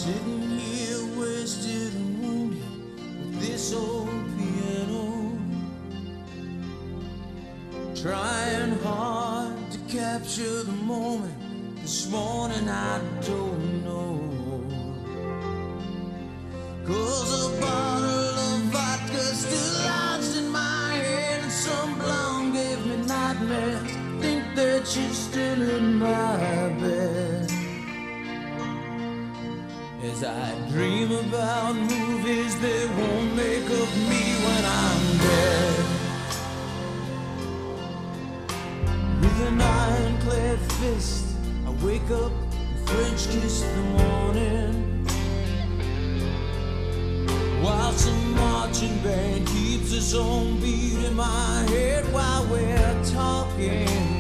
Sitting here wasted and wounded with this old piano, trying hard to capture the moment. This morning I don't know, 'cause a bottle of vodka still lodged in my head, and some blonde gave me nightmares. Think that she's still in my bed as I dream about movies they won't make of me when I'm dead. With an ironclad fist I wake up and French kiss the morning, while some marching band keeps its own beat in my head while we're talking.